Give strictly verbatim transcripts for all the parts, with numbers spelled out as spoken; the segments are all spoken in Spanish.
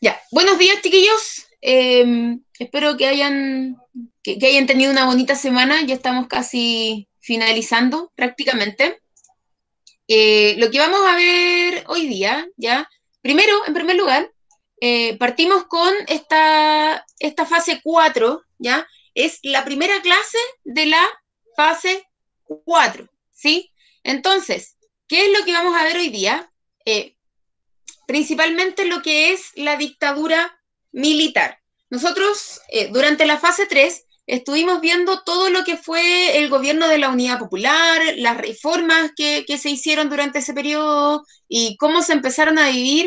Ya, buenos días, chiquillos. Eh, espero que hayan, que, que hayan tenido una bonita semana. Ya estamos casi finalizando prácticamente. Eh, lo que vamos a ver hoy día, ya, primero, en primer lugar, eh, partimos con esta, esta fase cuatro, ya, es la primera clase de la fase cuatro, ¿sí? Entonces, ¿qué es lo que vamos a ver hoy día? Eh, Principalmente lo que es la dictadura militar. Nosotros, eh, durante la fase tres, estuvimos viendo todo lo que fue el gobierno de la Unidad Popular, las reformas que, que se hicieron durante ese periodo y cómo se empezaron a vivir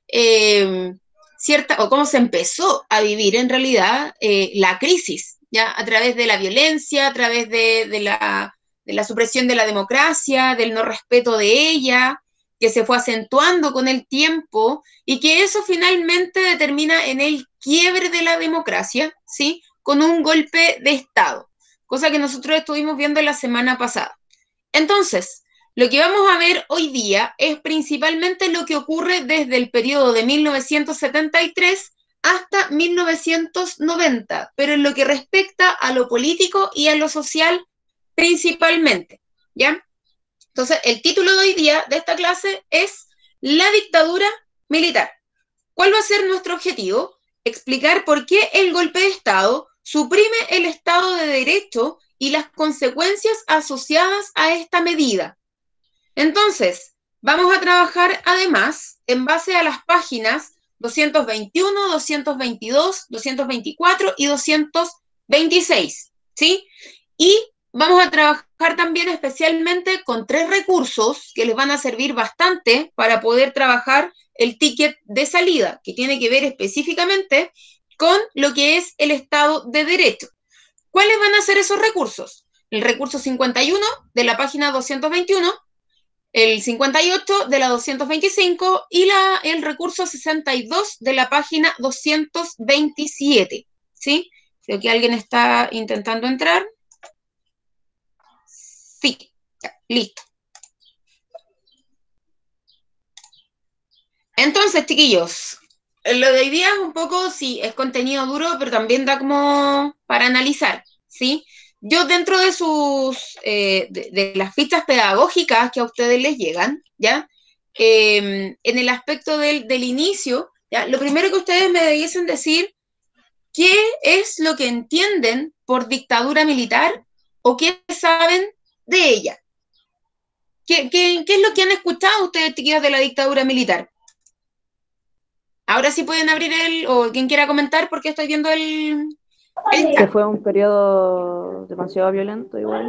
eh, cierta, o cómo se empezó a vivir en realidad eh, la crisis, ¿ya? A través de la violencia, a través de, de, la, de la supresión de la democracia, del no respeto de ella, que se fue acentuando con el tiempo y que eso finalmente determina en el quiebre de la democracia, ¿sí? Con un golpe de Estado, cosa que nosotros estuvimos viendo la semana pasada. Entonces, lo que vamos a ver hoy día es principalmente lo que ocurre desde el periodo de mil novecientos setenta y tres hasta mil novecientos noventa, pero en lo que respecta a lo político y a lo social principalmente, ¿ya? Entonces, el título de hoy día de esta clase es La dictadura militar. ¿Cuál va a ser nuestro objetivo? Explicar por qué el golpe de Estado suprime el Estado de Derecho y las consecuencias asociadas a esta medida. Entonces, vamos a trabajar además en base a las páginas doscientos veintiuno, doscientos veintidós, doscientos veinticuatro y doscientos veintiséis, ¿sí? Y vamos a trabajar también especialmente con tres recursos que les van a servir bastante para poder trabajar el ticket de salida, que tiene que ver específicamente con lo que es el Estado de Derecho. ¿Cuáles van a ser esos recursos? El recurso cincuenta y uno de la página doscientos veintiuno, el cincuenta y ocho de la doscientos veinticinco y la, el recurso sesenta y dos de la página doscientos veintisiete, ¿sí? Creo que alguien está intentando entrar. Sí, ya, listo. Entonces, chiquillos, lo de hoy día es un poco, sí, es contenido duro, pero también da como para analizar, ¿sí? Yo dentro de sus, eh, de, de, las fichas pedagógicas que a ustedes les llegan, ¿ya? Eh, en el aspecto del, del inicio, ¿ya? Lo primero que ustedes me debiesen decir, ¿qué es lo que entienden por dictadura militar o qué saben de ella? ¿Qué, qué, qué es lo que han escuchado ustedes, chiquillos, de la dictadura militar? Ahora sí pueden abrir el, o quien quiera comentar, porque estoy viendo el, el Que chat. fue un periodo demasiado violento igual.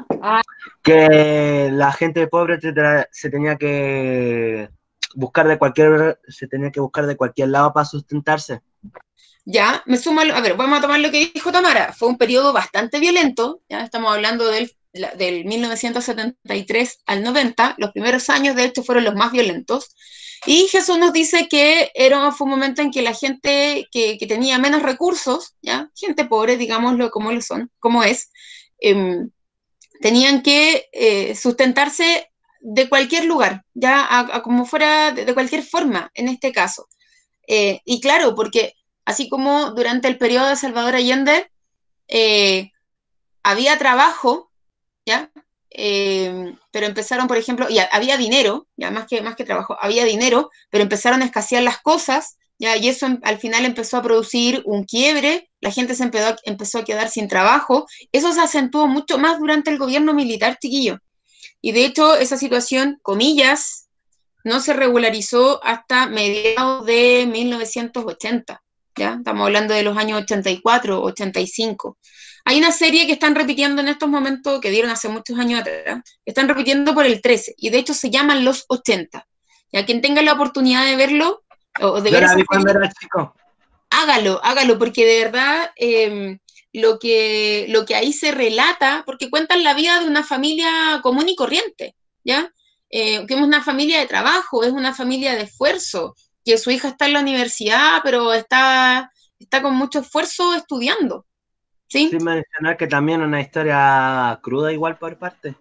Que la gente pobre se, tra- se tenía que buscar de cualquier, se tenía que buscar de cualquier lado para sustentarse. Ya, me sumo, a ver, vamos a tomar lo que dijo Tamara. Fue un periodo bastante violento, ya estamos hablando del, del mil novecientos setenta y tres al noventa, los primeros años de hecho fueron los más violentos. Y Jesús nos dice que era, fue un momento en que la gente que, que tenía menos recursos, ya, gente pobre, digámoslo como lo son, como es, eh, tenían que eh, sustentarse de cualquier lugar, ya a, a como fuera de, de, cualquier forma en este caso. Eh, y claro, porque así como durante el periodo de Salvador Allende eh, había trabajo, ¿ya? Eh, pero empezaron, por ejemplo, y había dinero, ya más que, más que trabajo, había dinero, pero empezaron a escasear las cosas, ya, y eso al final empezó a producir un quiebre, la gente se empezó, empezó a quedar sin trabajo, eso se acentuó mucho más durante el gobierno militar, chiquillo, y de hecho esa situación, comillas, no se regularizó hasta mediados de mil novecientos ochenta, ¿ya? Estamos hablando de los años ochenta y cuatro, ochenta y cinco. Hay una serie que están repitiendo en estos momentos, que dieron hace muchos años atrás, están repitiendo por el trece, y de hecho se llaman Los ochenta. Ya quien tenga la oportunidad de verlo, o de Yo ver la esa vi cuando serie, era chico. hágalo, hágalo, porque de verdad eh, lo, que, lo que ahí se relata, porque cuentan la vida de una familia común y corriente, ¿ya? Eh, que es una familia de trabajo, es una familia de esfuerzo, que su hija está en la universidad, pero está, está con mucho esfuerzo estudiando, ¿sí? Sin mencionar que también una historia cruda igual por parte.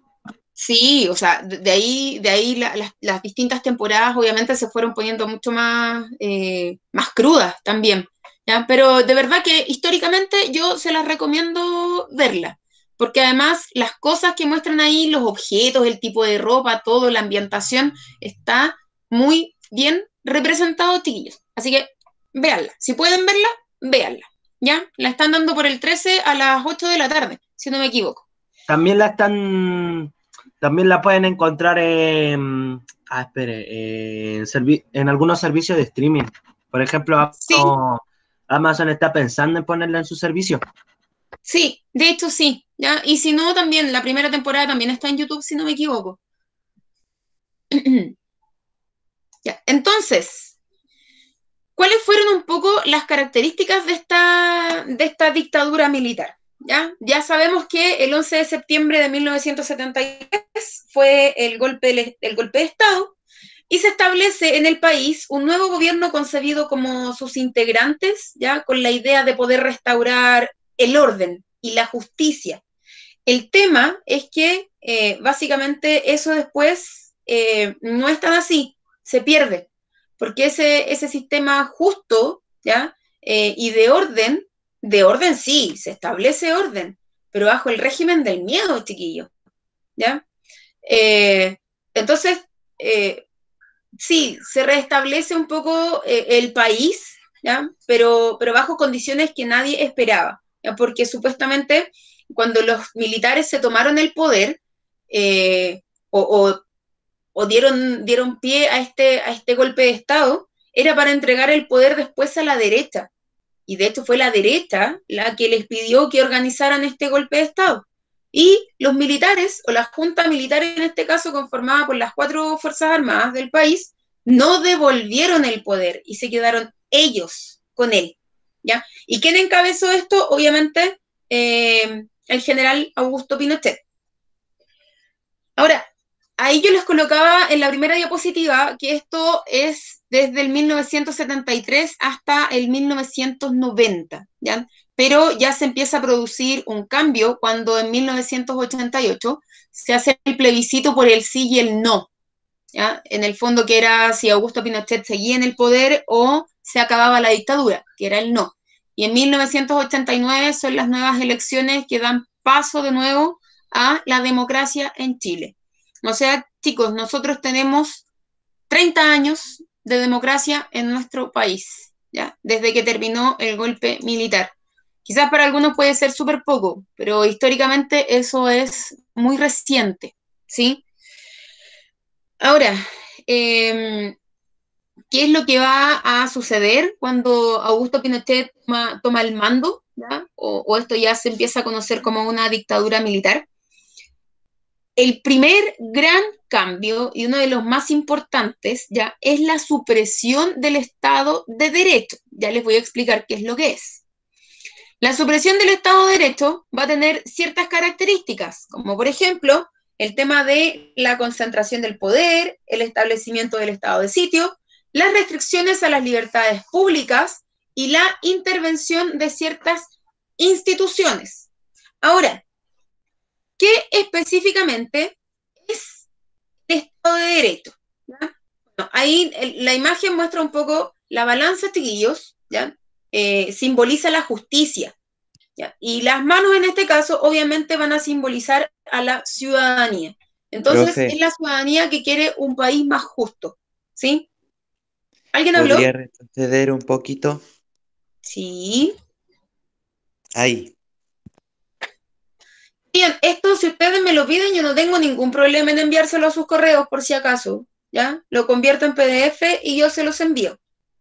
Sí, o sea, de ahí, de ahí la, las, las distintas temporadas obviamente se fueron poniendo mucho más, eh, más crudas también, ¿ya? Pero de verdad que históricamente yo se las recomiendo verla, porque además las cosas que muestran ahí, los objetos, el tipo de ropa, todo, la ambientación, está muy bien representado, chiquillos. Así que véanla, si pueden verla, véanla, ¿ya? La están dando por el trece a las ocho de la tarde, si no me equivoco. También la están, también la pueden encontrar en, ah, espere, en, servi- en algunos servicios de streaming. Por ejemplo, Sí, Amazon, Amazon está pensando en ponerla en su servicio. sí, de hecho sí, ¿ya? Y si no, también la primera temporada también está en YouTube, si no me equivoco. Ya, entonces, ¿cuáles fueron un poco las características de esta, de esta dictadura militar? ¿Ya? Ya sabemos que el once de septiembre de mil novecientos setenta y tres fue el golpe, el golpe de Estado y se establece en el país un nuevo gobierno concebido como sus integrantes, ¿ya? Con la idea de poder restaurar el orden y la justicia. El tema es que eh, básicamente eso después eh, no es tan así, se pierde, porque ese, ese sistema justo, ¿ya? Eh, y de orden, de orden sí, se establece orden, pero bajo el régimen del miedo, chiquillo, ¿ya? Eh, entonces, eh, sí, se restablece un poco eh, el país, ¿ya? Pero, pero bajo condiciones que nadie esperaba, ¿ya? Porque supuestamente cuando los militares se tomaron el poder eh, o, o, o dieron, dieron pie a este, a este golpe de Estado, era para entregar el poder después a la derecha. Y de hecho fue la derecha la que les pidió que organizaran este golpe de Estado. Y los militares, o la junta militar en este caso, conformada por las cuatro Fuerzas Armadas del país, no devolvieron el poder y se quedaron ellos con él. ¿Ya? ¿Y quién encabezó esto? Obviamente, eh, el general Augusto Pinochet. Ahora, ahí yo les colocaba en la primera diapositiva que esto es desde el mil novecientos setenta y tres hasta el mil novecientos noventa, ¿ya? Pero ya se empieza a producir un cambio cuando en mil novecientos ochenta y ocho se hace el plebiscito por el sí y el no, ¿ya? En el fondo que era si Augusto Pinochet seguía en el poder o se acababa la dictadura, que era el no. Y en mil novecientos ochenta y nueve son las nuevas elecciones que dan paso de nuevo a la democracia en Chile. O sea, chicos, nosotros tenemos treinta años de democracia en nuestro país, ¿ya? Desde que terminó el golpe militar. Quizás para algunos puede ser súper poco, pero históricamente eso es muy reciente, ¿sí? Ahora, eh, ¿qué es lo que va a suceder cuando Augusto Pinochet toma, toma el mando? ¿Ya? O, o esto ya se empieza a conocer como una dictadura militar. El primer gran cambio y uno de los más importantes ya es la supresión del Estado de Derecho. Ya les voy a explicar qué es lo que es. La supresión del Estado de Derecho va a tener ciertas características, como por ejemplo el tema de la concentración del poder, el establecimiento del estado de sitio, las restricciones a las libertades públicas y la intervención de ciertas instituciones. Ahora, ¿qué específicamente es el Estado de Derecho? ¿Ya? Bueno, ahí el, la imagen muestra un poco la balanza, chiquillos, ¿ya? Eh, simboliza la justicia, ¿ya? Y las manos en este caso obviamente van a simbolizar a la ciudadanía. Entonces Profe, es la ciudadanía que quiere un país más justo, ¿sí? ¿Alguien habló? ¿podría retroceder un poquito? Sí. Ahí, Bien, esto si ustedes me lo piden, yo no tengo ningún problema en enviárselo a sus correos por si acaso, ¿ya? Lo convierto en P D F y yo se los envío.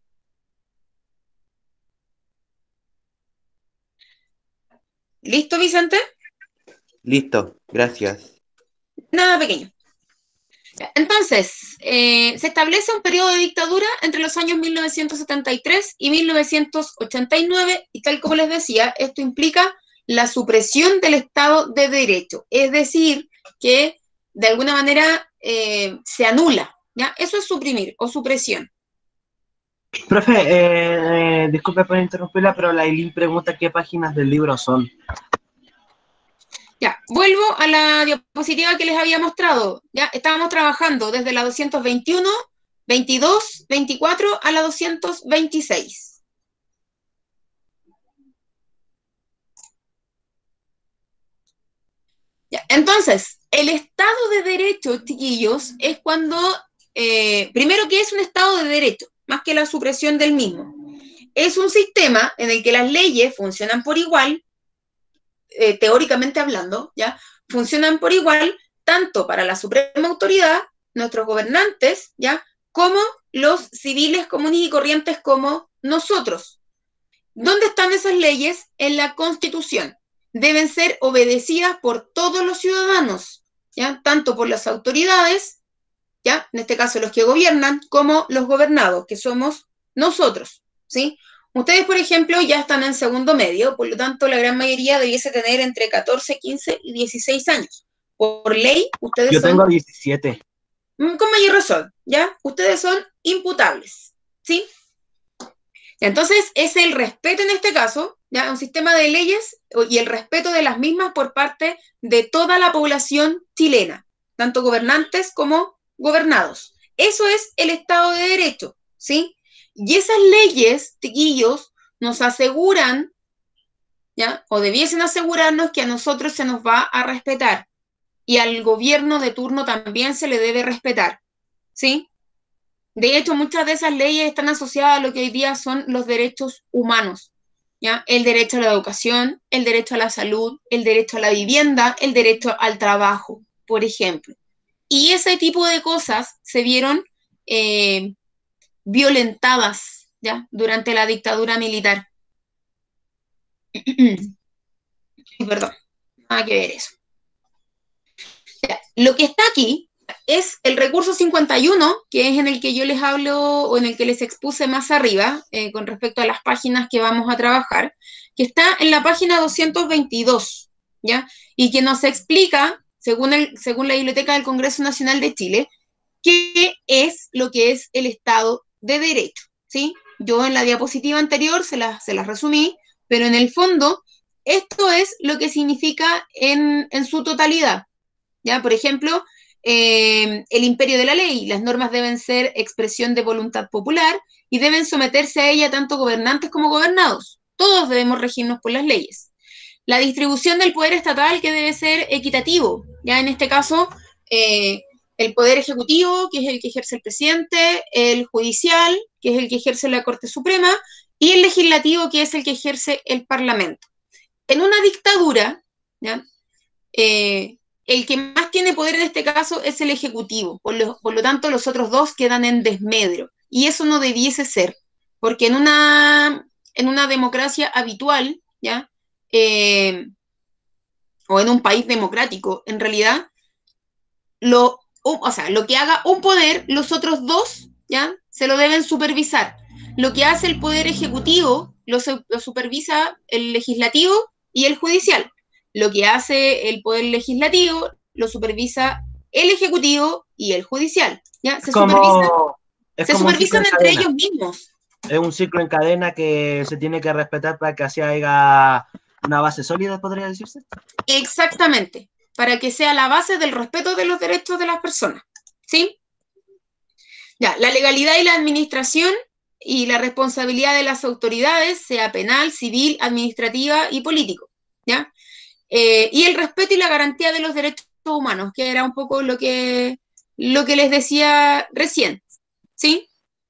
¿Listo, Vicente? listo, gracias. Nada pequeño. Entonces, eh, se establece un periodo de dictadura entre los años mil novecientos setenta y tres y mil novecientos ochenta y nueve, y tal como les decía, esto implica la supresión del Estado de Derecho, es decir, que de alguna manera eh, se anula, ¿ya? Eso es suprimir o supresión. Profe, eh, eh, disculpe por interrumpirla, pero la Eileen pregunta qué páginas del libro son. Ya, vuelvo a la diapositiva que les había mostrado. Ya, estábamos trabajando desde la doscientos veintiuno, veintidós, veinticuatro a la doscientos veintiséis. Ya, entonces, el Estado de Derecho, chiquillos, es cuando, eh, primero, que es un Estado de Derecho, más que la supresión del mismo. Es un sistema en el que las leyes funcionan por igual, eh, teóricamente hablando, ¿ya? Funcionan por igual, tanto para la suprema autoridad, nuestros gobernantes, ¿ya? Como los civiles comunes y corrientes como nosotros. ¿Dónde están esas leyes? En la Constitución. Deben ser obedecidas por todos los ciudadanos, ¿ya? Tanto por las autoridades, ¿ya? En este caso los que gobiernan, como los gobernados, que somos nosotros, ¿sí? Ustedes, por ejemplo, ya están en segundo medio, por lo tanto, la gran mayoría debiese tener entre catorce, quince y dieciséis años. Por ley, ustedes Yo son... tengo diecisiete. Con mayor razón, ¿ya? Ustedes son imputables, ¿sí? Entonces, es el respeto en este caso, ¿ya? Un sistema de leyes y el respeto de las mismas por parte de toda la población chilena, tanto gobernantes como gobernados. Eso es el Estado de Derecho, ¿sí? Y esas leyes, chiquillos, nos aseguran, ¿ya? O debiesen asegurarnos que a nosotros se nos va a respetar y al gobierno de turno también se le debe respetar, ¿sí? De hecho, muchas de esas leyes están asociadas a lo que hoy día son los derechos humanos, ¿ya? El derecho a la educación, el derecho a la salud, el derecho a la vivienda, el derecho al trabajo, por ejemplo. Y ese tipo de cosas se vieron eh, violentadas, ¿ya? Durante la dictadura militar. Perdón, nada que ver eso. Ya, lo que está aquí es el recurso cincuenta y uno, que es en el que yo les hablo o en el que les expuse más arriba, eh, con respecto a las páginas que vamos a trabajar, que está en la página doscientos veintidós, ¿ya? Y que nos explica, según, el, según la Biblioteca del Congreso Nacional de Chile, qué es lo que es el Estado de Derecho, ¿sí? Yo en la diapositiva anterior se las se la resumí, pero en el fondo esto es lo que significa en, en su totalidad, ¿ya? Por ejemplo, eh, el imperio de la ley. Las normas deben ser expresión de voluntad popular y deben someterse a ella tanto gobernantes como gobernados. Todos debemos regirnos por las leyes. La distribución del poder estatal, que debe ser equitativo. Ya en este caso, eh, el poder ejecutivo, que es el que ejerce el presidente, el judicial, que es el que ejerce la Corte Suprema, y el legislativo, que es el que ejerce el Parlamento. En una dictadura, ¿ya? Eh, el que más tiene poder en este caso es el ejecutivo, por lo, por lo tanto los otros dos quedan en desmedro, y eso no debiese ser, porque en una, en una democracia habitual, ¿ya? Eh, o en un país democrático, en realidad, lo, o sea, lo que haga un poder, los otros dos, ¿ya? Se lo deben supervisar. Lo que hace el poder ejecutivo, lo, lo supervisa el legislativo y el judicial. Lo que hace el poder legislativo, lo supervisa el ejecutivo y el judicial, ¿ya? Se Como, supervisan, es se como un ciclo supervisan en entre cadena. ellos mismos. Es un ciclo en cadena que se tiene que respetar para que así haya una base sólida, podría decirse. Exactamente, para que sea la base del respeto de los derechos de las personas, ¿sí? Ya, la legalidad y la administración y la responsabilidad de las autoridades, sea penal, civil, administrativa y político, ¿ya? Eh, y el respeto y la garantía de los derechos humanos, que era un poco lo que, lo que les decía recién, ¿sí?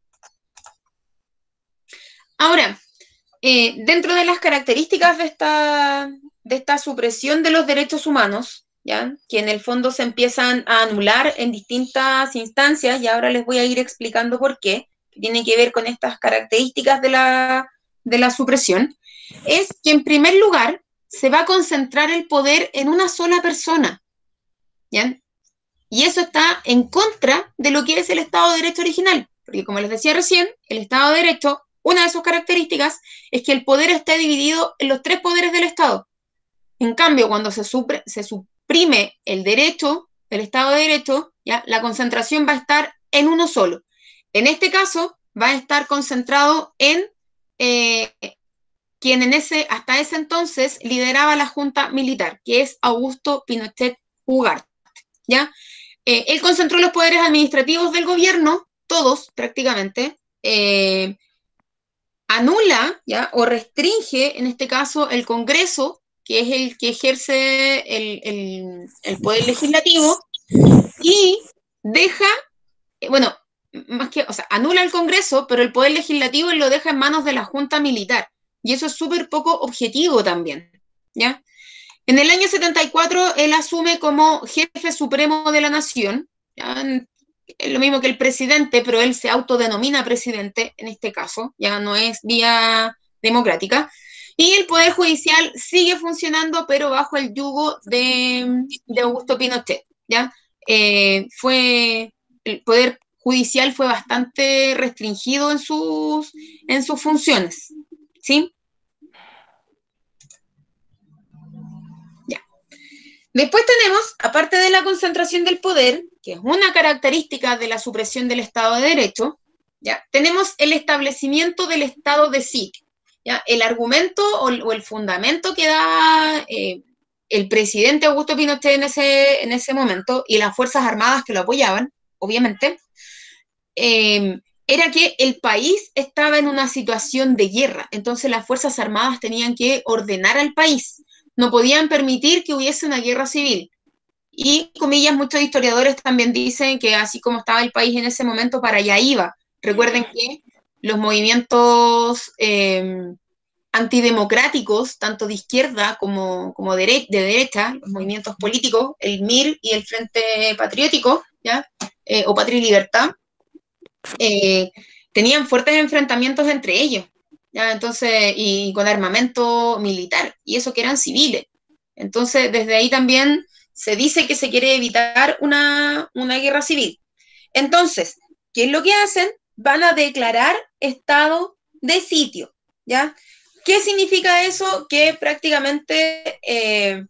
Ahora, eh, dentro de las características de esta, de esta supresión de los derechos humanos, ¿ya? Que en el fondo se empiezan a anular en distintas instancias, y ahora les voy a ir explicando por qué, que tiene que ver con estas características de la, de la supresión, es que en primer lugar se va a concentrar el poder en una sola persona, ¿ya? Y eso está en contra de lo que es el Estado de Derecho original, porque como les decía recién, el Estado de Derecho, una de sus características es que el poder esté dividido en los tres poderes del Estado. En cambio, cuando se, supre, se suprime el derecho, el Estado de Derecho, ¿ya? La concentración va a estar en uno solo. En este caso, va a estar concentrado en, eh, quien en ese, hasta ese entonces lideraba la junta militar, que es Augusto Pinochet Ugarte, ¿ya? Eh, él concentró los poderes administrativos del gobierno, todos prácticamente, eh, anula, ¿ya? O restringe, en este caso, el Congreso, que es el que ejerce el, el, el poder legislativo, y deja, eh, bueno, más que, o sea, anula el Congreso, pero el poder legislativo lo deja en manos de la Junta Militar, y eso es súper poco objetivo también, ¿ya? En el año setenta y cuatro, él asume como jefe supremo de la nación, ¿ya? Es lo mismo que el presidente, pero él se autodenomina presidente en este caso, ya no es vía democrática, y el Poder Judicial sigue funcionando, pero bajo el yugo de, de Augusto Pinochet, ¿ya? Eh, fue, el Poder Judicial fue bastante restringido en sus, en sus funciones, ¿sí? Ya. Después tenemos, aparte de la concentración del poder, que es una característica de la supresión del Estado de Derecho, ¿ya? Tenemos el establecimiento del Estado de sitio, ¿ya? El argumento o, o el fundamento que da eh, el presidente Augusto Pinochet en ese, en ese momento y las Fuerzas Armadas que lo apoyaban, obviamente, eh, era que el país estaba en una situación de guerra, entonces las Fuerzas Armadas tenían que ordenar al país, no podían permitir que hubiese una guerra civil. Y, comillas, muchos historiadores también dicen que así como estaba el país en ese momento, para allá iba. Recuerden que los movimientos eh, antidemocráticos, tanto de izquierda como, como de, de derecha, los movimientos políticos, el M I R y el Frente Patriótico, ¿ya? Eh, o Patria y Libertad, eh, tenían fuertes enfrentamientos entre ellos, ¿ya? Entonces, y con armamento militar, y eso que eran civiles. Entonces, desde ahí también se dice que se quiere evitar una, una guerra civil. Entonces, ¿qué es lo que hacen? Van a declarar estado de sitio, ¿ya? ¿Qué significa eso? Que prácticamente eh,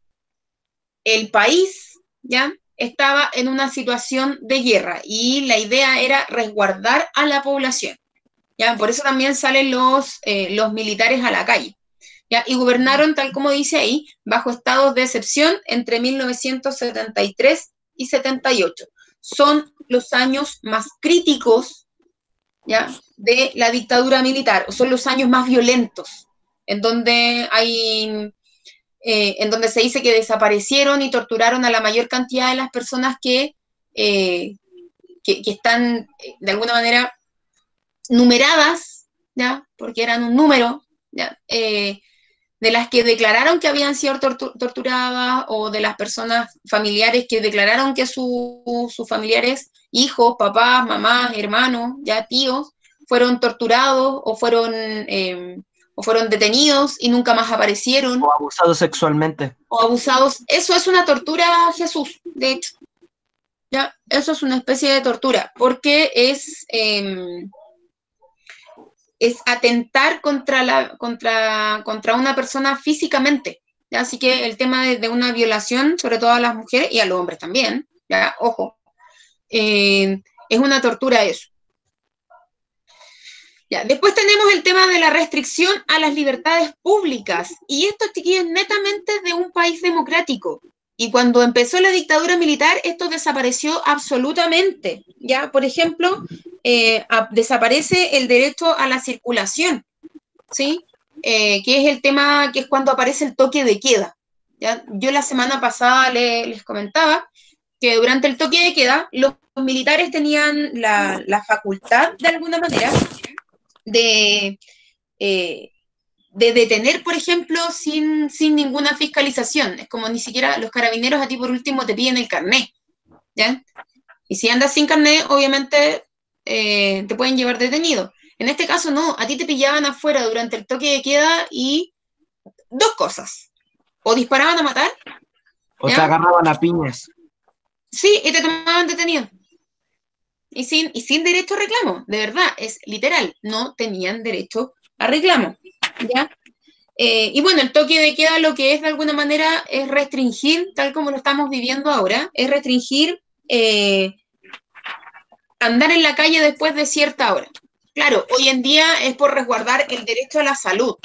el país, ¿ya? Estaba en una situación de guerra y la idea era resguardar a la población, ¿ya? Por eso también salen los, eh, los militares a la calle, ¿ya? Y gobernaron, tal como dice ahí, bajo estados de excepción entre mil novecientos setenta y tres y setenta y ocho. Son los años más críticos, ¿ya? De la dictadura militar, o son los años más violentos, en donde hay... Eh, en donde se dice que desaparecieron y torturaron a la mayor cantidad de las personas que, eh, que, que están de alguna manera numeradas, ¿ya? Porque eran un número, ¿ya? Eh, de las que declararon que habían sido tortu torturadas o de las personas familiares que declararon que su, sus familiares, hijos, papás, mamás, hermanos, ya tíos, fueron torturados o fueron... Eh, o fueron detenidos y nunca más aparecieron. O abusados sexualmente. O abusados. Eso es una tortura, Jesús, de hecho. ¿Ya? Eso es una especie de tortura, porque es, eh, es atentar contra, la, contra, contra una persona físicamente. ¿Ya? Así que el tema de, de una violación, sobre todo a las mujeres y a los hombres también, ¿ya? Ojo, eh, es una tortura eso. Ya, después tenemos el tema de la restricción a las libertades públicas, y esto, chiquillos, netamente de un país democrático. Y cuando empezó la dictadura militar, esto desapareció absolutamente. Ya, por ejemplo, eh, a, desaparece el derecho a la circulación, ¿sí? Eh, que es el tema, que es cuando aparece el toque de queda. ¿Ya? Yo la semana pasada le, les comentaba que durante el toque de queda, los militares tenían la, la facultad, de alguna manera, De, eh, de detener, por ejemplo, sin, sin ninguna fiscalización. Es como ni siquiera los carabineros a ti por último te piden el carnet, ¿ya? Y si andas sin carnet, obviamente eh, te pueden llevar detenido. En este caso no, a ti te pillaban afuera durante el toque de queda y dos cosas. O disparaban a matar. O ¿ya? te agarraban a piñas. Sí, y te tomaban detenido. Y sin, y sin derecho a reclamo, de verdad, es literal, no tenían derecho a reclamo, ¿ya? Eh, y bueno, el toque de queda lo que es de alguna manera es restringir, tal como lo estamos viviendo ahora, es restringir eh, andar en la calle después de cierta hora. Claro, hoy en día es por resguardar el derecho a la salud,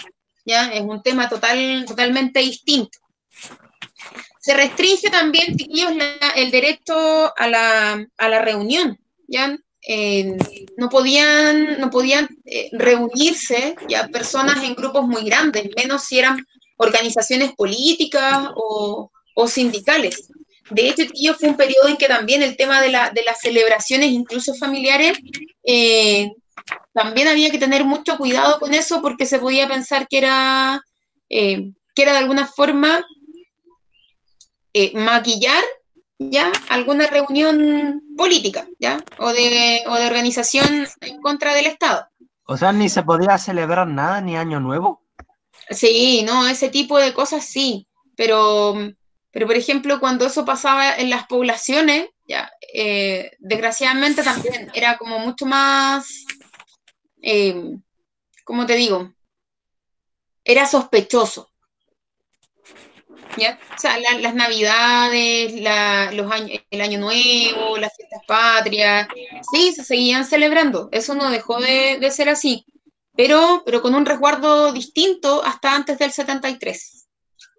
¿ya? Es un tema total, totalmente distinto. Se restringe también, chiquillos, la, el derecho a la, a la reunión, ¿ya? Eh, no podían, no podían eh, reunirse ya personas en grupos muy grandes, menos si eran organizaciones políticas o, o sindicales. De hecho, chiquillos, fue un periodo en que también el tema de, la, de las celebraciones, incluso familiares, eh, también había que tener mucho cuidado con eso porque se podía pensar que era, eh, que era de alguna forma eh, maquillar ya alguna reunión política, ¿ya? O de, o de organización en contra del Estado. O sea, ni se podía celebrar nada, ni Año Nuevo. Sí, no, ese tipo de cosas sí, pero, pero por ejemplo, cuando eso pasaba en las poblaciones, ya, eh, desgraciadamente también era como mucho más, eh, ¿cómo te digo? Era sospechoso. ¿Ya? O sea, la, las navidades, la, los años, el año nuevo, las fiestas patrias, sí, se seguían celebrando, eso no dejó de, de ser así, pero, pero con un resguardo distinto hasta antes del setenta y tres.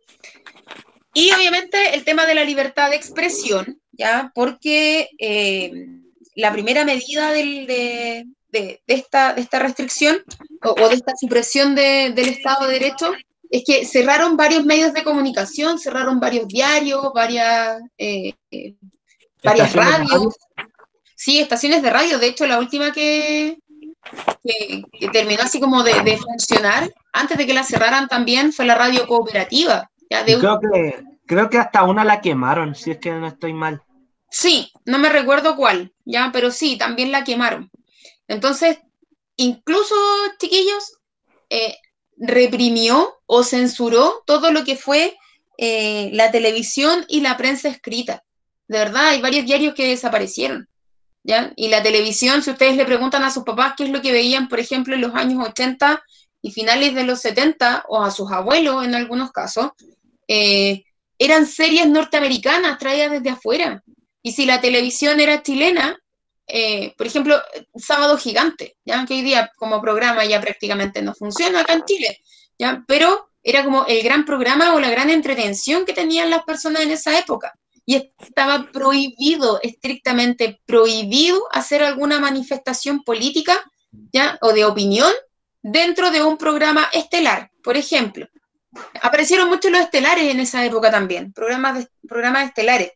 Y obviamente el tema de la libertad de expresión, ¿ya? Porque eh, la primera medida del, de, de, de, esta, de esta restricción o, o de esta supresión de, del Estado de Derecho es que cerraron varios medios de comunicación, cerraron varios diarios, varias, eh, eh, varias radios. Sí, estaciones de radio. De hecho, la última que, que, que terminó así como de, de funcionar, antes de que la cerraran también, fue la radio cooperativa. ¿Ya? De... Creo que, creo que hasta una la quemaron, si es que no estoy mal. Sí, no me recuerdo cuál, ya, pero sí, también la quemaron. Entonces, incluso, chiquillos, eh, reprimió o censuró todo lo que fue eh, la televisión y la prensa escrita. De verdad, hay varios diarios que desaparecieron, ¿ya? Y la televisión, si ustedes le preguntan a sus papás qué es lo que veían, por ejemplo, en los años ochenta y finales de los setenta, o a sus abuelos en algunos casos, eh, eran series norteamericanas traídas desde afuera. Y si la televisión era chilena, eh, por ejemplo, Sábado Gigante, ¿ya? Que hoy día como programa ya prácticamente no funciona acá en Chile, ¿ya? Pero era como el gran programa o la gran entretención que tenían las personas en esa época. Y estaba prohibido, estrictamente prohibido, hacer alguna manifestación política, ¿ya? O de opinión dentro de un programa estelar, por ejemplo. Aparecieron muchos los estelares en esa época también, programas, de, programas estelares.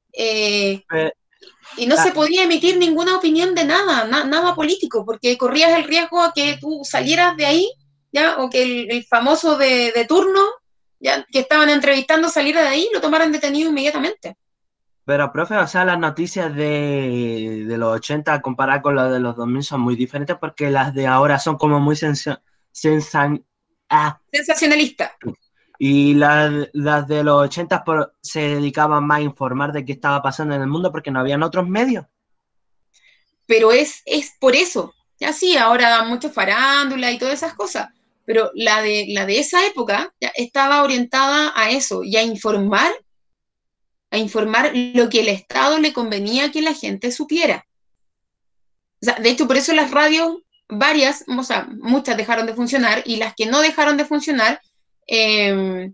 Eh, eh, y no ah, se podía emitir ninguna opinión de nada, na, nada político, porque corrías el riesgo a que tú salieras de ahí, ¿ya? O que el, el famoso de, de turno, ¿ya? Que estaban entrevistando saliera de ahí y lo tomaran detenido inmediatamente. Pero, profe, o sea, las noticias de, de los ochenta comparadas con las de los dos mil son muy diferentes porque las de ahora son como muy sensa, sensa, ah. sensacionalistas. Y las, las de los ochenta por, se dedicaban más a informar de qué estaba pasando en el mundo porque no habían otros medios. Pero es, es por eso. Ya sí, ahora dan mucho farándula y todas esas cosas. Pero la de, la de esa época ya estaba orientada a eso y a informar, a informar lo que el Estado le convenía que la gente supiera. O sea, de hecho, por eso las radios, varias, o sea, muchas dejaron de funcionar y las que no dejaron de funcionar, eh,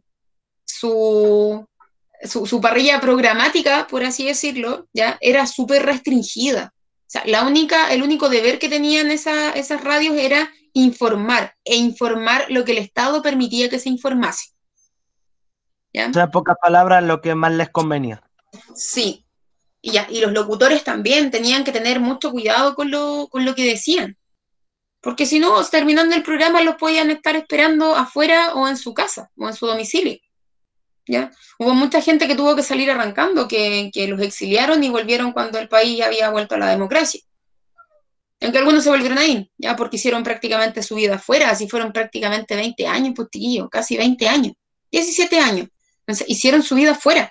su, su, su parrilla programática, por así decirlo, ya era súper restringida. O sea, la única, el único deber que tenían esa, esas radios era informar, e informar lo que el Estado permitía que se informase. ¿Ya? O sea, en pocas palabras, lo que más les convenía. Sí. Y, ya, y los locutores también tenían que tener mucho cuidado con lo, con lo que decían. Porque si no, terminando el programa, los podían estar esperando afuera o en su casa, o en su domicilio. ¿Ya? Hubo mucha gente que tuvo que salir arrancando, que, que los exiliaron y volvieron cuando el país ya había vuelto a la democracia. Aunque algunos se volvieron ahí, ya porque hicieron prácticamente su vida afuera, así fueron prácticamente veinte años, pues chiquillo, casi veinte años, diecisiete años. Entonces, hicieron su vida afuera.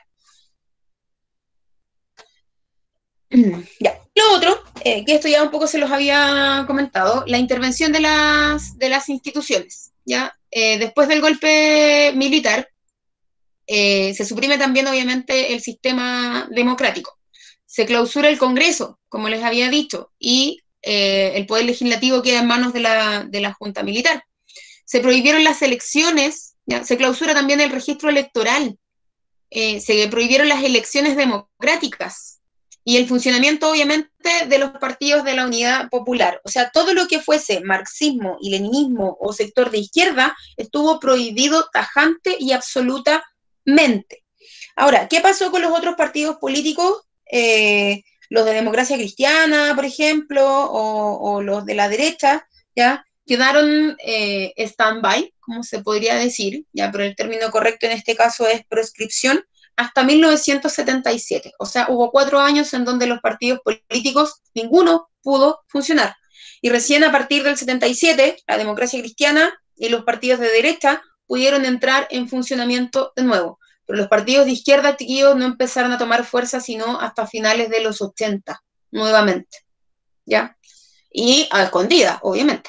Ya. Lo otro, eh, que esto ya un poco se los había comentado, la intervención de las, de las instituciones. ¿Ya? Eh, después del golpe militar, Eh, se suprime también, obviamente, el sistema democrático. Se clausura el Congreso, como les había dicho, y eh, el Poder Legislativo queda en manos de la, de la Junta Militar. se prohibieron las elecciones, ¿ya? Se clausura también el registro electoral, eh, se prohibieron las elecciones democráticas y el funcionamiento, obviamente, de los partidos de la Unidad Popular. O sea, todo lo que fuese marxismo y leninismo o sector de izquierda estuvo prohibido tajante y absolutamente. Ahora, ¿qué pasó con los otros partidos políticos? Eh, los de democracia cristiana, por ejemplo, o, o los de la derecha, ¿ya? Quedaron eh, stand-by, como se podría decir, ya, pero el término correcto en este caso es proscripción, hasta mil novecientos setenta y siete. O sea, hubo cuatro años en donde los partidos políticos, ninguno pudo funcionar. Y recién a partir del setenta y siete, la democracia cristiana y los partidos de derecha pudieron entrar en funcionamiento de nuevo. Pero los partidos de izquierda, chiquillos, no empezaron a tomar fuerza sino hasta finales de los ochenta, nuevamente, ¿ya? Y a escondidas, obviamente.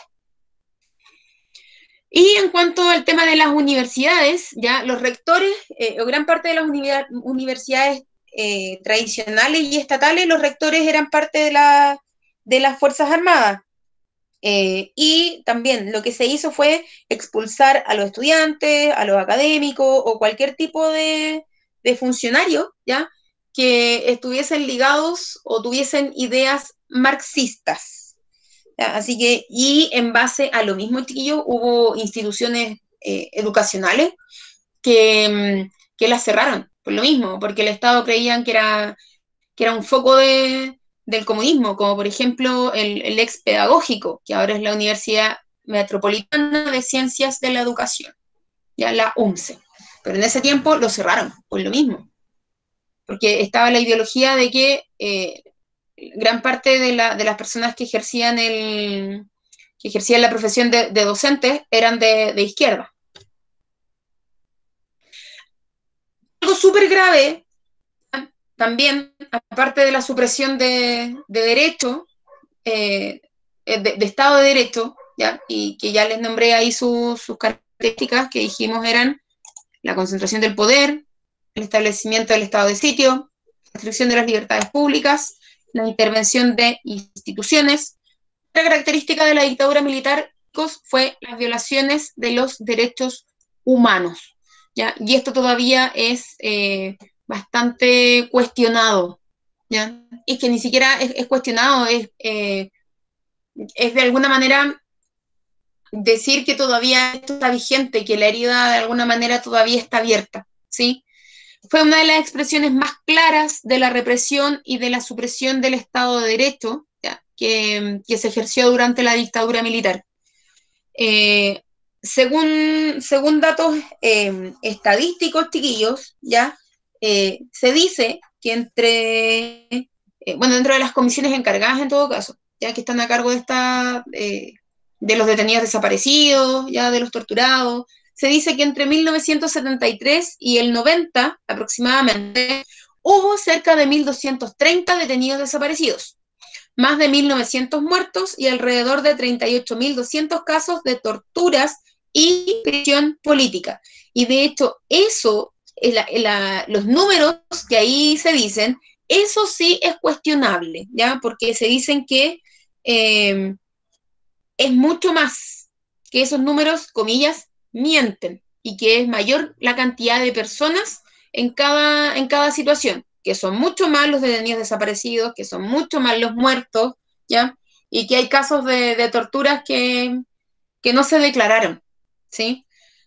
Y en cuanto al tema de las universidades, ya los rectores, eh, o gran parte de las univers universidades eh, tradicionales y estatales, los rectores eran parte de, la, de las Fuerzas Armadas. Eh, y también lo que se hizo fue expulsar a los estudiantes, a los académicos o cualquier tipo de, de funcionario, ¿ya? Que estuviesen ligados o tuviesen ideas marxistas. ¿Ya? Así que, y en base a lo mismo, chiquillo, hubo instituciones eh, educacionales que, que las cerraron, por lo mismo, porque el Estado creían que era, que era un foco de, del comunismo, como por ejemplo el, el ex pedagógico, que ahora es la Universidad Metropolitana de Ciencias de la Educación, ya la U M C E. Pero en ese tiempo lo cerraron, por lo mismo, porque estaba la ideología de que eh, gran parte de, la, de las personas que ejercían, el, que ejercían la profesión de, de docentes eran de, de izquierda. Algo súper grave, también, aparte de la supresión de, de derecho, eh, de, de Estado de Derecho, ¿ya? Y que ya les nombré ahí su, sus características, que dijimos eran la concentración del poder, el establecimiento del estado de sitio, la restricción de las libertades públicas, la intervención de instituciones. Otra característica de la dictadura militar fue las violaciones de los derechos humanos, ¿ya? Y esto todavía es eh, bastante cuestionado, ¿ya? Y que ni siquiera es, es cuestionado, es, eh, es de alguna manera decir que todavía esto está vigente, que la herida de alguna manera todavía está abierta, ¿sí? Fue una de las expresiones más claras de la represión y de la supresión del Estado de Derecho, ¿ya? Que, que se ejerció durante la dictadura militar. Eh, según, según datos eh, estadísticos, chiquillos, ¿ya? Eh, se dice que entre, eh, bueno, dentro de las comisiones encargadas en todo caso, ya que están a cargo de, esta, eh, de los detenidos desaparecidos, ya de los torturados, se dice que entre mil novecientos setenta y tres y el noventa aproximadamente hubo cerca de mil doscientos treinta detenidos desaparecidos, más de mil novecientos muertos y alrededor de treinta y ocho mil doscientos casos de torturas y prisión política. Y de hecho, eso, la, la, los números que ahí se dicen, eso sí es cuestionable, ¿ya? Porque se dicen que eh, es mucho más, que esos números, comillas, mienten, y que es mayor la cantidad de personas en cada, en cada situación, que son mucho más los detenidos desaparecidos, que son mucho más los muertos, ¿ya? Y que hay casos de, de torturas que, que no se declararon, ¿sí?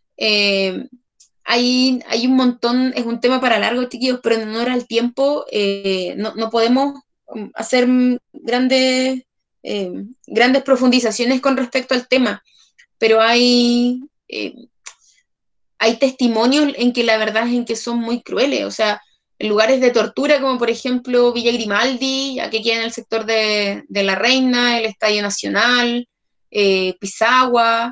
Eh, hay, hay un montón, es un tema para largo, chiquillos, pero en honor al tiempo eh, no, no podemos hacer grandes, eh, grandes profundizaciones con respecto al tema, pero hay, eh, hay testimonios en que la verdad es en que son muy crueles, o sea, en lugares de tortura como por ejemplo Villa Grimaldi, ya que queda en el sector de, de La Reina, el Estadio Nacional, eh, Pisagua,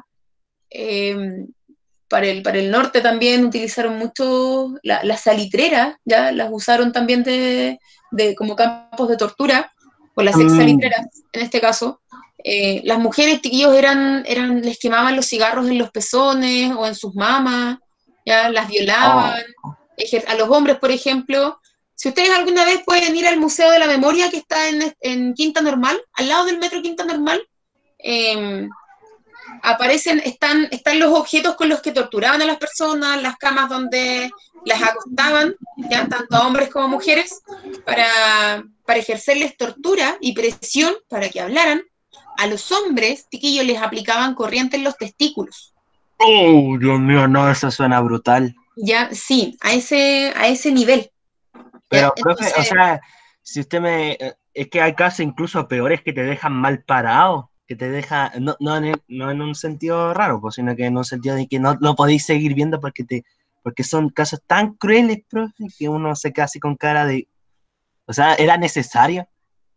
eh, para, el, para el norte también utilizaron mucho la, las salitreras, ya las usaron también de, de como campos de tortura, o las ex salitreras en este caso. Eh, las mujeres, chiquillos, eran, eran, les quemaban los cigarros en los pezones o en sus mamas, ya las violaban. Oh. A los hombres, por ejemplo, si ustedes alguna vez pueden ir al Museo de la Memoria que está en, en Quinta Normal, al lado del metro Quinta Normal, eh, aparecen, están, están los objetos con los que torturaban a las personas, las camas donde las acostaban, ya tanto a hombres como a mujeres, para, para ejercerles tortura y presión para que hablaran. A los hombres, chiquillos, les aplicaban corriente en los testículos. Oh, Dios mío, no, eso suena brutal. Ya, sí, a ese, a ese nivel. Pero, ¿Ya? profe, Entonces, o sea, si usted me... eh, es que hay casos incluso peores que te dejan mal parado, que te deja, no, no, en, el- no en un sentido raro, pues, sino que en un sentido de que no lo podéis seguir viendo porque te, porque son casos tan crueles, profe, que uno se queda así con cara de, o sea, ¿era necesario?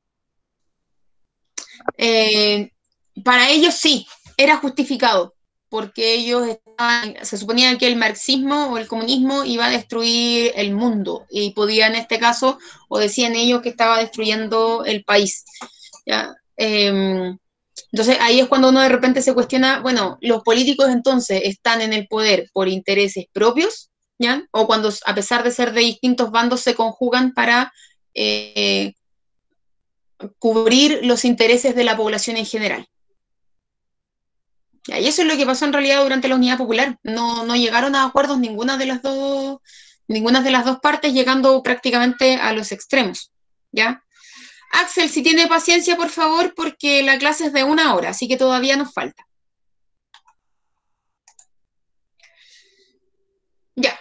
eh, para ellos sí, era justificado, porque ellos estaban, se suponía que el marxismo o el comunismo iba a destruir el mundo, y podía en este caso, o decían ellos que estaba destruyendo el país. ¿Ya? Eh, entonces ahí es cuando uno de repente se cuestiona, bueno, los políticos entonces están en el poder por intereses propios, ¿ya? O cuando a pesar de ser de distintos bandos se conjugan para eh, cubrir los intereses de la población en general. Y eso es lo que pasó en realidad durante la Unidad Popular. No, no llegaron a acuerdos ninguna de las dos, ninguna de las dos partes, llegando prácticamente a los extremos. ¿Ya? Axel, si tiene paciencia, por favor, porque la clase es de una hora, así que todavía nos falta. Ya.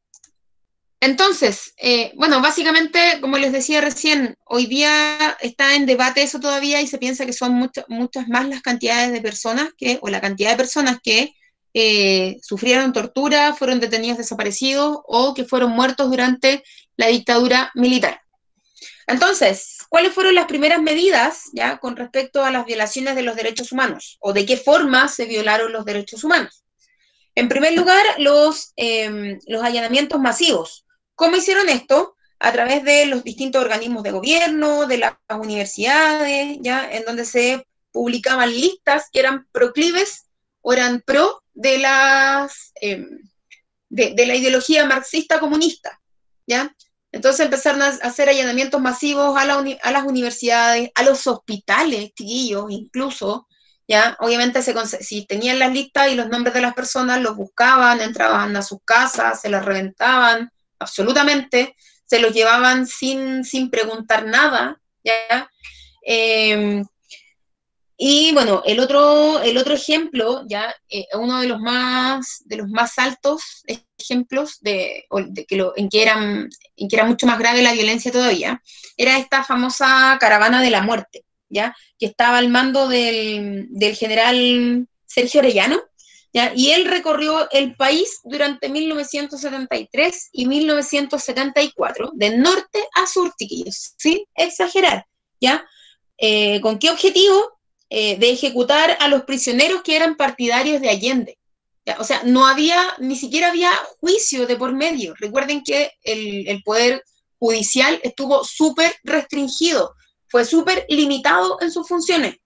Entonces, eh, bueno, básicamente, como les decía recién, hoy día está en debate eso todavía y se piensa que son mucho, muchas más las cantidades de personas que, o la cantidad de personas que eh, sufrieron tortura, fueron detenidos desaparecidos o que fueron muertos durante la dictadura militar. Entonces, ¿cuáles fueron las primeras medidas ya con respecto a las violaciones de los derechos humanos? ¿O de qué forma se violaron los derechos humanos? En primer lugar, los, eh, los allanamientos masivos. ¿Cómo hicieron esto? A través de los distintos organismos de gobierno, de las universidades, ¿ya? En donde se publicaban listas que eran proclives o eran pro de, las, eh, de, de la ideología marxista comunista, ¿ya? Entonces empezaron a hacer allanamientos masivos a, la uni a las universidades, a los hospitales, chiquillos, incluso, ¿ya? Obviamente se, si tenían las listas y los nombres de las personas, los buscaban, entraban a sus casas, se las reventaban, absolutamente, se los llevaban sin, sin preguntar nada, ¿ya? Eh, y bueno, el otro, el otro ejemplo, ya eh, uno de los más, de los más altos ejemplos de, de que lo, en, que eran, en que era mucho más grave la violencia todavía, era esta famosa caravana de la muerte, ya que estaba al mando del, del general Sergio Orellano, ¿ya? Y él recorrió el país durante mil novecientos setenta y tres y mil novecientos setenta y cuatro, de norte a sur, chiquillos, sin exagerar, ¿ya? Eh, ¿Con qué objetivo? Eh, de ejecutar a los prisioneros que eran partidarios de Allende. ¿Ya? O sea, no había, ni siquiera había juicio de por medio. Recuerden que el, el poder judicial estuvo súper restringido, fue súper limitado en sus funciones.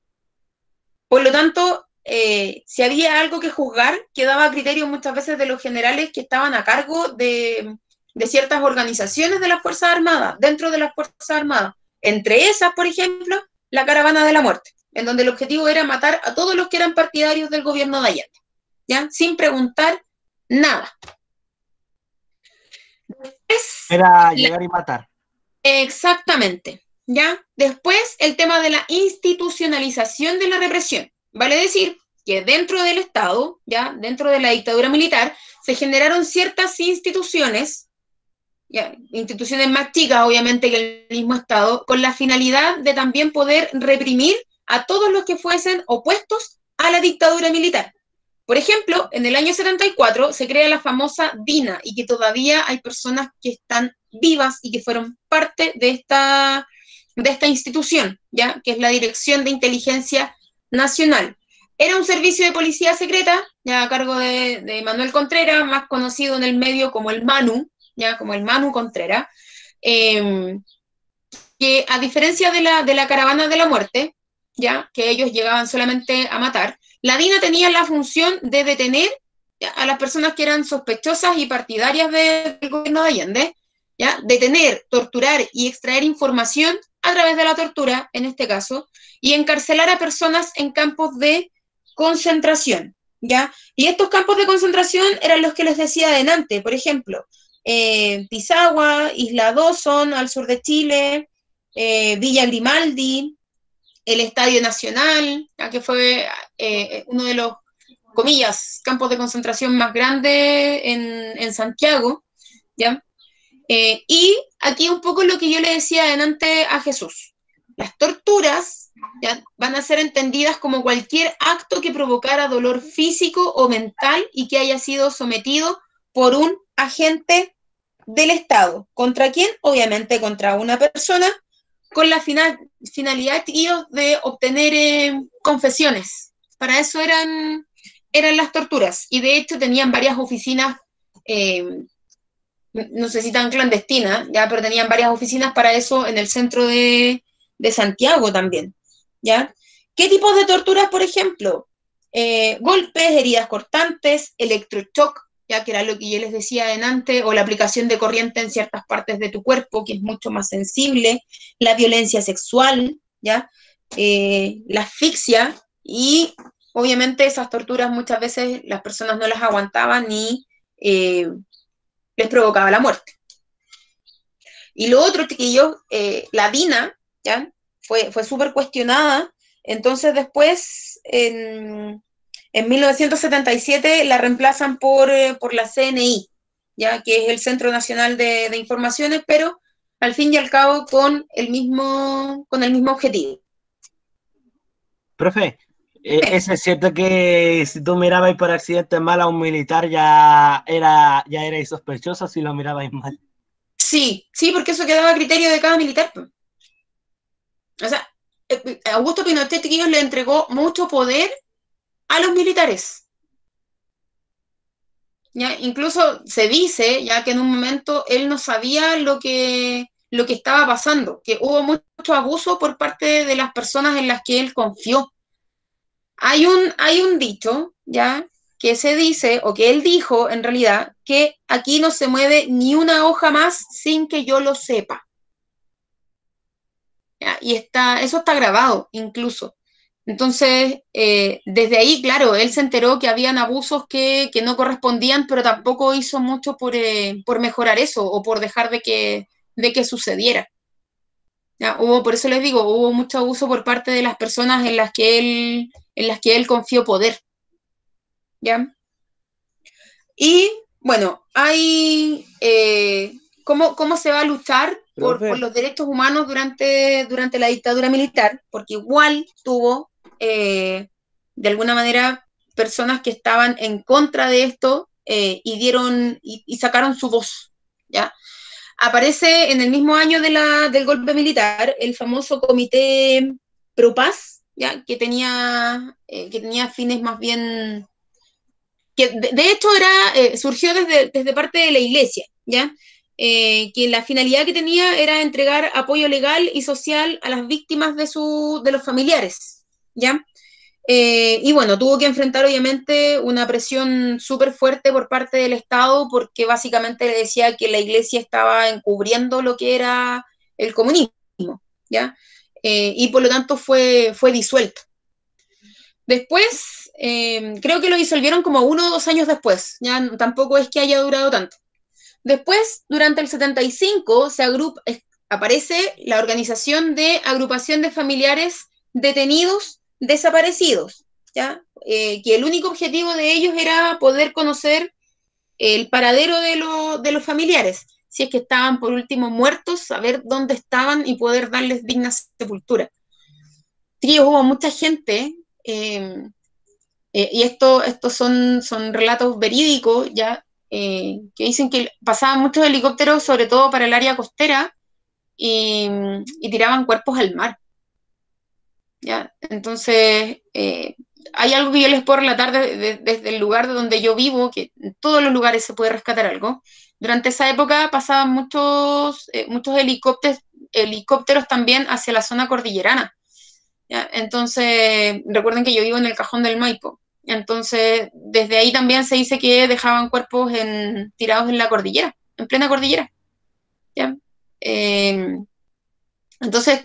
Por lo tanto, eh, si había algo que juzgar, quedaba a criterio muchas veces de los generales que estaban a cargo de, de ciertas organizaciones de las Fuerzas Armadas, dentro de las Fuerzas Armadas. Entre esas, por ejemplo, la Caravana de la Muerte, en donde el objetivo era matar a todos los que eran partidarios del gobierno de Allende, ¿ya? Sin preguntar nada. Después, Era la, llegar y matar. exactamente, ¿ya? Después, el tema de la institucionalización de la represión. Vale decir que dentro del Estado, ¿ya? Dentro de la dictadura militar, se generaron ciertas instituciones, ¿ya? Instituciones más chicas, obviamente, que el mismo Estado, con la finalidad de también poder reprimir a todos los que fuesen opuestos a la dictadura militar. Por ejemplo, en el año setenta y cuatro se crea la famosa DINA, y que todavía hay personas que están vivas y que fueron parte de esta, de esta institución, ¿ya? Que es la Dirección de Inteligencia Nacional. Era un servicio de policía secreta, ya a cargo de, de Manuel Contreras, más conocido en el medio como el Manu, ya como el Manu Contreras, eh, que a diferencia de la, de la Caravana de la Muerte, ya que ellos llegaban solamente a matar, la DINA tenía la función de detener a las personas que eran sospechosas y partidarias de, del gobierno de Allende, ¿ya? Detener, torturar y extraer información a través de la tortura, en este caso, y encarcelar a personas en campos de concentración, ¿ya? Y estos campos de concentración eran los que les decía adelante, por ejemplo, eh, Pisagua, Isla Dawson, al sur de Chile, eh, Villa Grimaldi, el Estadio Nacional, ¿ya? Que fue eh, uno de los, comillas, campos de concentración más grandes en, en Santiago, ¿ya? Eh, y aquí un poco lo que yo le decía adelante a Jesús. Las torturas, ¿ya?, van a ser entendidas como cualquier acto que provocara dolor físico o mental y que haya sido sometido por un agente del Estado. ¿Contra quién? Obviamente contra una persona, con la final, finalidad, tío, de obtener eh, confesiones. Para eso eran, eran las torturas. Y de hecho tenían varias oficinas, eh, no sé si tan clandestinas, ya, pero tenían varias oficinas para eso en el centro de, de Santiago también, ¿ya? ¿Qué tipos de torturas, por ejemplo? Eh, golpes, heridas cortantes, electroshock, ya que era lo que yo les decía antes, o la aplicación de corriente en ciertas partes de tu cuerpo, que es mucho más sensible, la violencia sexual, ¿ya? Eh, la asfixia, y obviamente esas torturas muchas veces las personas no las aguantaban ni eh, les provocaba la muerte. Y lo otro, chiquillos, eh, la DINA, ¿ya? Fue, fue súper cuestionada, entonces después, en, en mil novecientos setenta y siete, la reemplazan por, eh, por la C N I, ¿ya? Que es el Centro Nacional de, de Informaciones, pero al fin y al cabo con el mismo, con el mismo objetivo. Profe, eh, ¿eso es cierto que si tú mirabas por accidente mal a un militar ya era ya erais sospechoso si lo mirabais mal? Sí, sí, porque eso quedaba a criterio de cada militar. O sea, Augusto Pinochet, chiquillos, le entregó mucho poder a los militares. ¿Ya? Incluso se dice ya que en un momento él no sabía lo que, lo que estaba pasando, que hubo mucho abuso por parte de las personas en las que él confió. Hay un, hay un dicho, ¿ya?, que se dice, o que él dijo en realidad, que aquí no se mueve ni una hoja más sin que yo lo sepa. ¿Ya? Y está, eso está grabado incluso. Entonces, eh, desde ahí, claro, él se enteró que habían abusos que, que no correspondían, pero tampoco hizo mucho por, eh, por mejorar eso o por dejar de que, de que sucediera. ¿Ya? Hubo, por eso les digo, hubo mucho abuso por parte de las personas en las que él, en las que él confió poder. ¿Ya? Y, bueno, hay... Eh, ¿cómo, ¿Cómo se va a luchar por, por los derechos humanos durante, durante la dictadura militar? Porque igual tuvo... Eh, de alguna manera, personas que estaban en contra de esto eh, y dieron y, y sacaron su voz, ¿ya? Aparece en el mismo año de la, del golpe militar el famoso Comité Pro Paz, ¿ya? Que tenía, eh, que tenía fines más bien... que de, de hecho era, eh, surgió desde, desde parte de la iglesia, ¿ya? Eh, que la finalidad que tenía era entregar apoyo legal y social a las víctimas de, su, de los familiares, ¿ya? Eh, y bueno, tuvo que enfrentar obviamente una presión súper fuerte por parte del Estado porque básicamente le decía que la iglesia estaba encubriendo lo que era el comunismo, ¿ya? Eh, y por lo tanto fue, fue disuelto. Después, eh, creo que lo disolvieron como uno o dos años después, ya tampoco es que haya durado tanto. Después, durante el setenta y cinco, se agrupa, aparece la Organización de Agrupación de Familiares Detenidos Desaparecidos, ¿ya? Eh, que el único objetivo de ellos era poder conocer el paradero de, lo, de los familiares, si es que estaban por último muertos, saber dónde estaban y poder darles digna sepultura. Sí, hubo mucha gente, eh, eh, y esto, estos son, son relatos verídicos, ¿ya? Eh, que dicen que pasaban muchos helicópteros, sobre todo para el área costera, y, y tiraban cuerpos al mar. ¿Ya? Entonces, eh, hay algo que yo les puedo relatar de, de, desde el lugar de donde yo vivo, que en todos los lugares se puede rescatar algo. Durante esa época pasaban muchos, eh, muchos helicópteros, helicópteros también hacia la zona cordillerana. ¿Ya? Entonces, recuerden que yo vivo en el Cajón del Maipo. Entonces, desde ahí también se dice que dejaban cuerpos en, tirados en la cordillera, en plena cordillera. ¿Ya? Eh, entonces,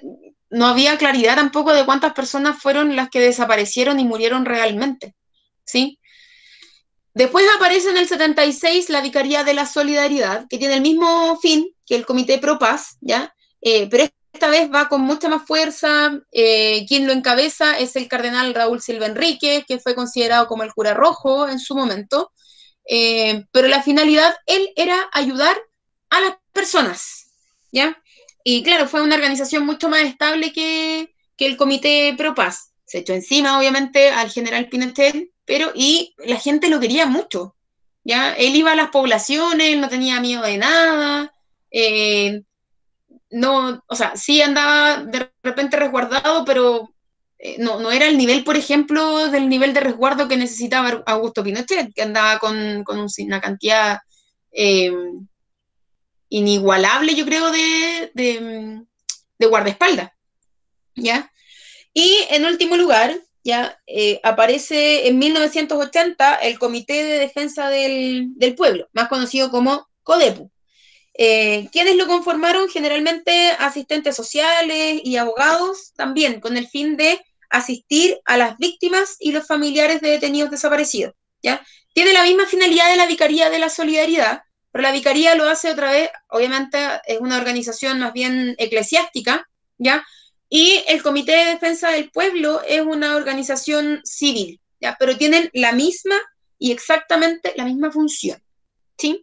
no había claridad tampoco de cuántas personas fueron las que desaparecieron y murieron realmente, ¿sí? Después aparece en el setenta y seis la Vicaría de la Solidaridad, que tiene el mismo fin que el Comité Pro Paz, ¿ya? Eh, pero esta vez va con mucha más fuerza. Eh, quien lo encabeza es el cardenal Raúl Silva Enríquez, que fue considerado como el cura rojo en su momento, eh, pero la finalidad, él, era ayudar a las personas, ¿ya? Y claro, fue una organización mucho más estable que, que el Comité Pro Paz. Se echó encima, obviamente, al general Pinochet, pero y la gente lo quería mucho, ¿ya? Él iba a las poblaciones, no tenía miedo de nada, eh, no, o sea, sí andaba de repente resguardado, pero eh, no, no era el nivel, por ejemplo, del nivel de resguardo que necesitaba Augusto Pinochet, que andaba con, con una cantidad eh, inigualable, yo creo, de, de, de guardaespaldas, ¿ya? Y en último lugar, ya eh, aparece en mil novecientos ochenta el Comité de Defensa del, del Pueblo, más conocido como CODEPU. Eh, ¿Quiénes lo conformaron? Generalmente asistentes sociales y abogados, también con el fin de asistir a las víctimas y los familiares de detenidos desaparecidos, ¿ya? Tiene la misma finalidad de la Vicaría de la Solidaridad, pero la Vicaría lo hace otra vez, obviamente es una organización más bien eclesiástica, ¿ya? Y el Comité de Defensa del Pueblo es una organización civil, ¿ya? Pero tienen la misma y exactamente la misma función, ¿sí?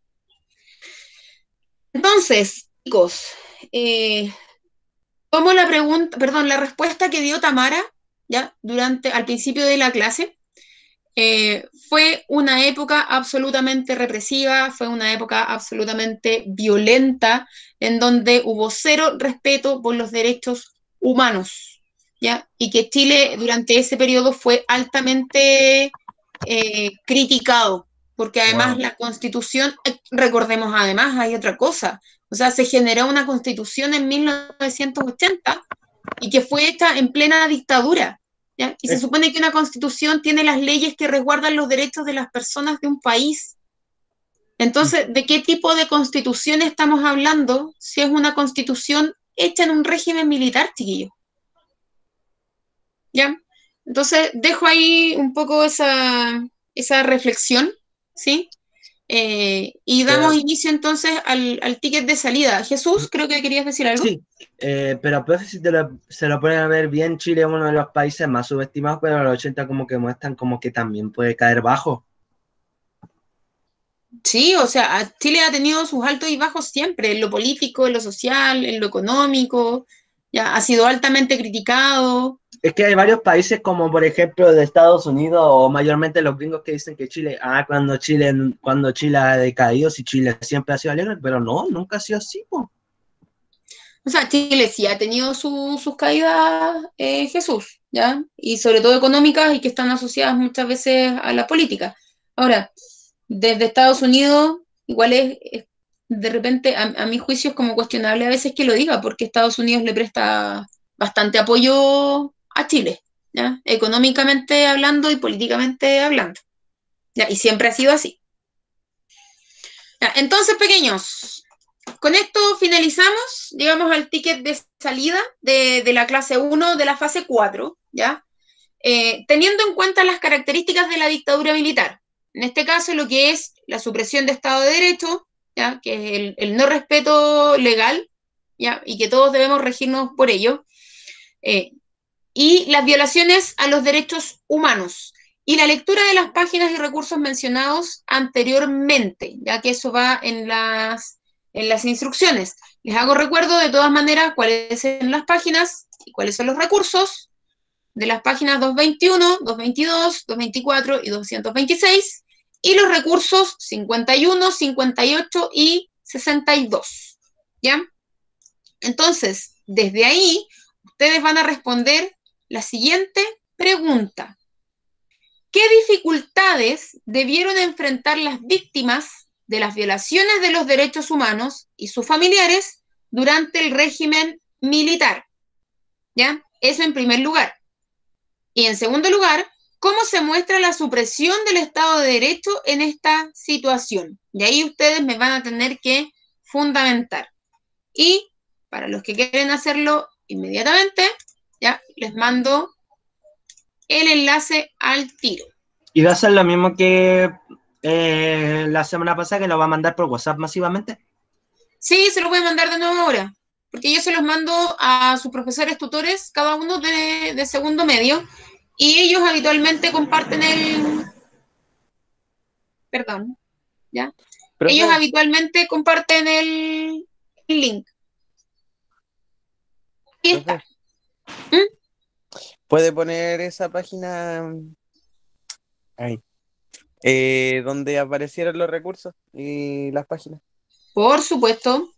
Entonces, chicos, eh, tomo la pregunta, perdón, la respuesta que dio Tamara, ¿ya? Durante, al principio de la clase. Eh, fue una época absolutamente represiva, fue una época absolutamente violenta, en donde hubo cero respeto por los derechos humanos, ¿ya? Y que Chile durante ese periodo fue altamente eh, criticado, porque además Wow. la constitución, eh, recordemos además, hay otra cosa, o sea, se generó una constitución en mil novecientos ochenta y que fue hecha en plena dictadura, ¿ya? Y se supone que una constitución tiene las leyes que resguardan los derechos de las personas de un país. Entonces, ¿de qué tipo de constitución estamos hablando si es una constitución hecha en un régimen militar, chiquillo? ¿Ya? Entonces, dejo ahí un poco esa, esa reflexión, ¿sí? Eh, y damos Pero, inicio entonces al, al ticket de salida. Jesús, creo que querías decir algo. sí, eh, pero profe, si te lo- se lo ponen a ver bien, Chile es uno de los países más subestimados, pero los ochenta como que muestran como que también puede caer bajo. Sí, o sea, Chile ha tenido sus altos y bajos siempre, en lo político, en lo social, en lo económico, ya ha sido altamente criticado. Es que hay varios países como por ejemplo de Estados Unidos o mayormente los gringos que dicen que Chile, ah, cuando Chile, cuando Chile ha decaído, si Chile siempre ha sido alegre, pero no, nunca ha sido así, po. O sea, Chile sí ha tenido su, sus caídas, eh, Jesús, ¿ya? Y sobre todo económicas y que están asociadas muchas veces a la política. Ahora, desde Estados Unidos, igual es, es de repente, a, a mi juicio es como cuestionable a veces que lo diga, porque Estados Unidos le presta bastante apoyo a Chile, ¿ya? Económicamente hablando y políticamente hablando, ¿ya? Y siempre ha sido así. ¿Ya? Entonces, pequeños, con esto finalizamos, llegamos al ticket de salida de, de la clase uno de la fase cuatro, ¿ya? Eh, teniendo en cuenta las características de la dictadura militar, en este caso lo que es la supresión de Estado de Derecho, ¿ya? Que es el, el no respeto legal, ¿ya? Y que todos debemos regirnos por ello, eh, y las violaciones a los derechos humanos, y la lectura de las páginas y recursos mencionados anteriormente, ya que eso va en las, en las instrucciones. Les hago recuerdo de todas maneras cuáles son las páginas y cuáles son los recursos de las páginas doscientos veintiuno, doscientos veintidós, doscientos veinticuatro y doscientos veintiséis, y los recursos cincuenta y uno, cincuenta y ocho y sesenta y dos, ¿ya? Entonces, desde ahí, ustedes van a responder la siguiente pregunta. ¿Qué dificultades debieron enfrentar las víctimas de las violaciones de los derechos humanos y sus familiares durante el régimen militar? ¿Ya? Eso en primer lugar. Y en segundo lugar, ¿cómo se muestra la supresión del Estado de Derecho en esta situación? Y ahí ustedes me van a tener que fundamentar. Y para los que quieren hacerlo inmediatamente, ya, les mando el enlace al tiro. Y va a ser lo mismo que eh, la semana pasada, que lo va a mandar por WhatsApp masivamente. Sí, se los voy a mandar de nuevo ahora, porque yo se los mando a sus profesores tutores, cada uno de, de segundo medio, y ellos habitualmente comparten el... Perdón, ¿ya? Profe, Ellos habitualmente comparten el, el link. Ahí está. profe, ¿puede poner esa página ahí, eh, donde aparecieron los recursos y las páginas? Por supuesto.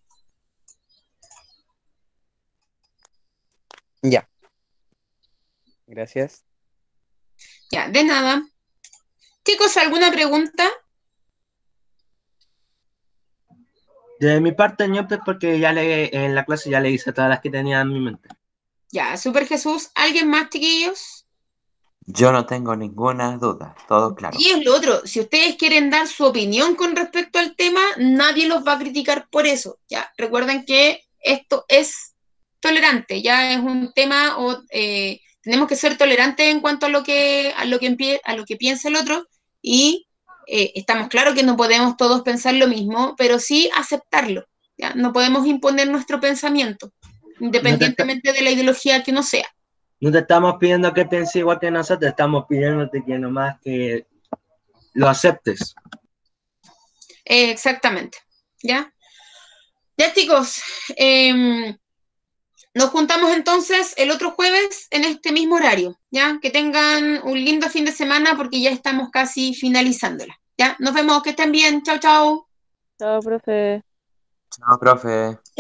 Ya. Gracias. Ya, de nada. Chicos, ¿alguna pregunta? De mi parte, no, pues, porque ya le, en la clase ya le hice todas las que tenía en mi mente. Ya, Super Jesús. ¿Alguien más, chiquillos? Yo no tengo ninguna duda, todo claro. Y es lo otro, si ustedes quieren dar su opinión con respecto al tema, nadie los va a criticar por eso. Ya, recuerden que esto es tolerante, ya es un tema, o eh, tenemos que ser tolerantes en cuanto a lo que, a lo que, empie- a lo que piensa el otro, y eh, estamos claros que no podemos todos pensar lo mismo, pero sí aceptarlo. ¿Ya? No podemos imponer nuestro pensamiento, No te, independientemente de la ideología que uno sea. no te estamos pidiendo que pienses igual que nosotros, estamos pidiéndote que nomás que lo aceptes. Eh, exactamente. ¿Ya? Ya, chicos, eh, nos juntamos entonces el otro jueves en este mismo horario, ¿ya? Que tengan un lindo fin de semana porque ya estamos casi finalizándola, ¿ya? Nos vemos, que estén bien, chao, chao. Chao, profe. Chao, profe.